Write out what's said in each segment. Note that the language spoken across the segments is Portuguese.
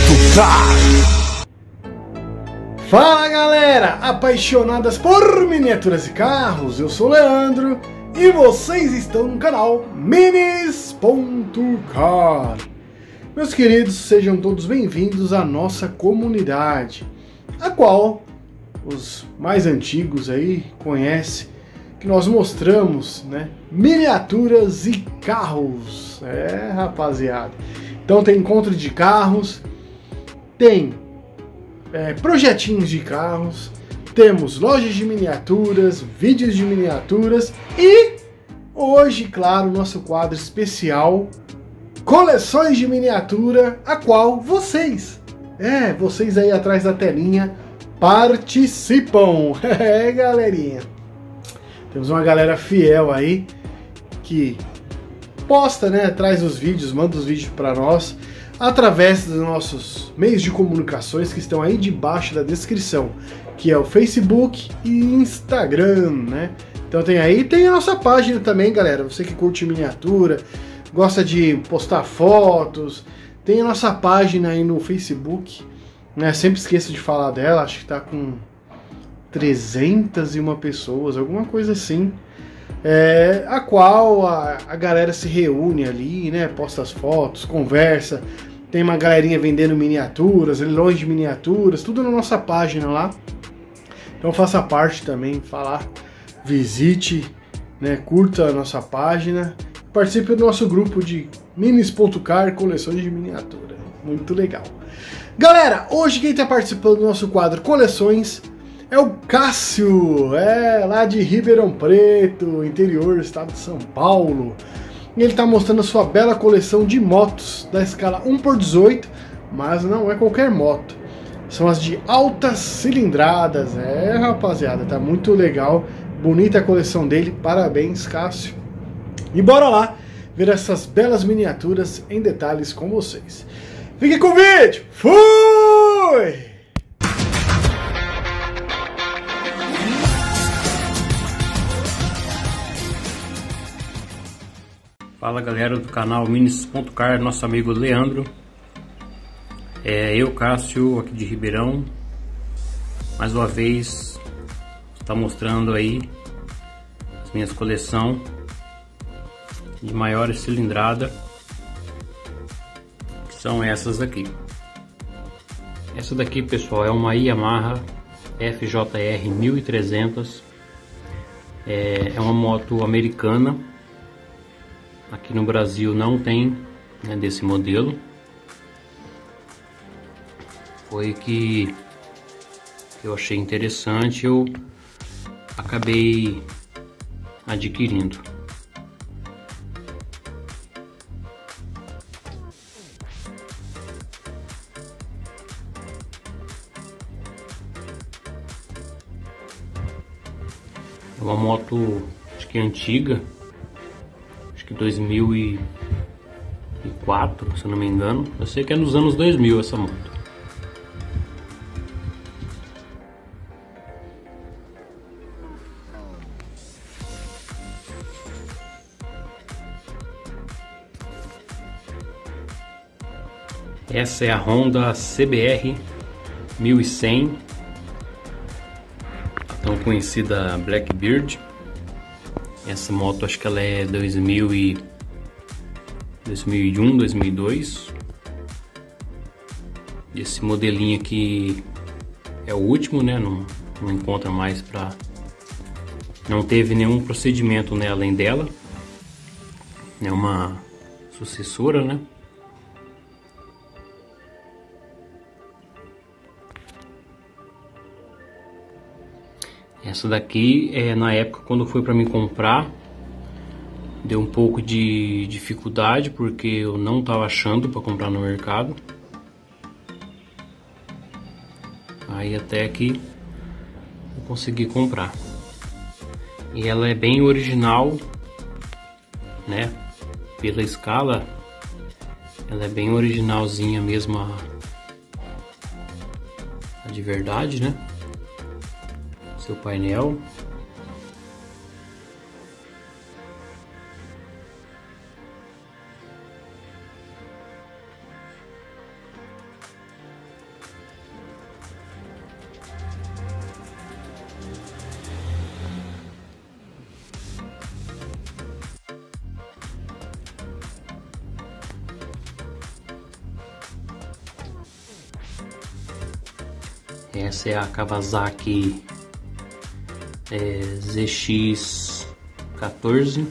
Mini.car. Fala galera, apaixonadas por miniaturas e carros, eu sou o Leandro e vocês estão no canal Minis.car. Meus queridos, sejam todos bem-vindos à nossa comunidade, a qual os mais antigos aí conhecem, que nós mostramos, né, miniaturas e carros. Rapaziada, então tem encontro de carros, tem projetinhos de carros, temos lojas de miniaturas, vídeos de miniaturas e hoje, claro, nosso quadro especial, coleções de miniatura, a qual vocês aí atrás da telinha participam. Galerinha, temos uma galera fiel aí que posta, né, traz os vídeos, manda os vídeos para nós através dos nossos meios de comunicações que estão aí debaixo da descrição, que é o Facebook e Instagram, né? Então tem a nossa página também, galera. Você que curte miniatura, gosta de postar fotos, tem a nossa página aí no Facebook, né? Sempre esqueço de falar dela, acho que tá com 301 pessoas, alguma coisa assim. A qual a galera se reúne ali, né? Posta as fotos, conversa. Tem uma galerinha vendendo miniaturas, leilões de miniaturas, tudo na nossa página lá. Então faça parte também, visite, né? Curta a nossa página, participe do nosso grupo de Minis.car, coleções de miniatura. Muito legal. Galera, hoje quem está participando do nosso quadro Coleções é o Cássio, lá de Ribeirão Preto, interior do estado de São Paulo. E ele está mostrando a sua bela coleção de motos da escala 1/18, mas não é qualquer moto. São as de altas cilindradas. Rapaziada, tá muito legal. Bonita a coleção dele. Parabéns, Cássio. E bora lá ver essas belas miniaturas em detalhes com vocês. Fique com o vídeo. Fui! Fala galera do canal Minis.car, nosso amigo Leandro. Eu, Cássio, aqui de Ribeirão. Mais uma vez, está mostrando aí as minhas coleções de maior cilindrada, que são essas aqui. Essa daqui, pessoal, é uma Yamaha FJR 1300. É uma moto americana. Aqui no Brasil não tem, né, desse modelo. Foi que eu achei interessante, eu acabei adquirindo. É uma moto, acho que antiga. Que 2004, se eu não me engano. Eu sei que é nos anos 2000 essa moto. Essa é a Honda CBR 1100, a tão conhecida Blackbird. Essa moto acho que ela é 2001, 2002. Esse modelinho aqui é o último, né? Não encontra mais não teve nenhum procedimento, né, além dela. É uma sucessora, né? Essa daqui, na época quando foi para mim comprar, deu um pouco de dificuldade porque eu não estava achando para comprar no mercado. Aí até que eu consegui comprar. E ela é bem original, né? Pela escala, ela é bem originalzinha mesmo, a de verdade, né? Seu painel. Essa é a Kawasaki ZX-14.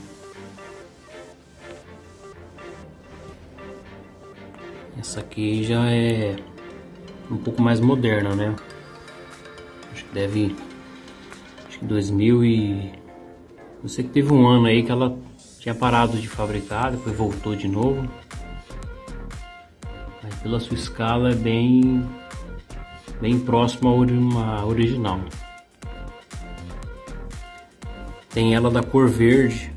Essa aqui já é um pouco mais moderna, né? Acho que 2000 e... Eu sei que teve um ano aí que ela tinha parado de fabricar, depois voltou de novo. Mas pela sua escala é bem próxima à original. Tem ela da cor verde,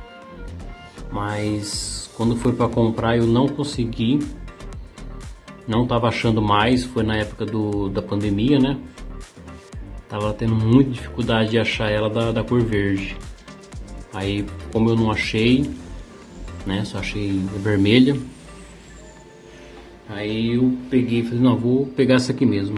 mas quando foi para comprar eu não consegui. Não estava achando mais, foi na época da pandemia, né? Tava tendo muita dificuldade de achar ela da cor verde. Aí, como eu não achei, né? Só achei vermelha. Aí eu peguei e falei, não, vou pegar essa aqui mesmo.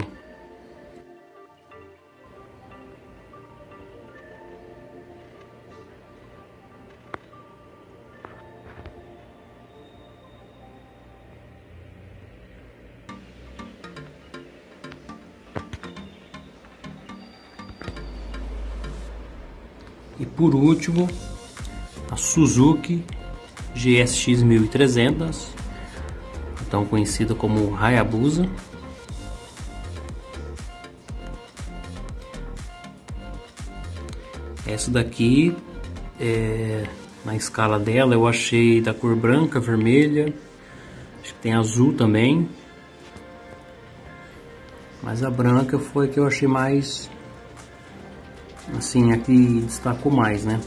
E por último, a Suzuki GSX 1300, então conhecida como Hayabusa. Essa daqui, na escala dela, eu achei da cor branca, vermelha, acho que tem azul também, mas a branca foi a que eu achei mais, assim, aqui destacou mais, né?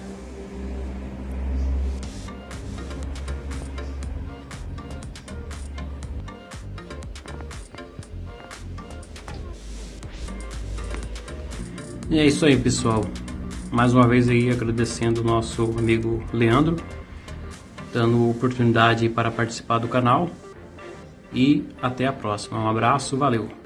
E é isso aí, pessoal. Mais uma vez aí agradecendo o nosso amigo Leandro, dando oportunidade para participar do canal. E até a próxima. Um abraço, valeu!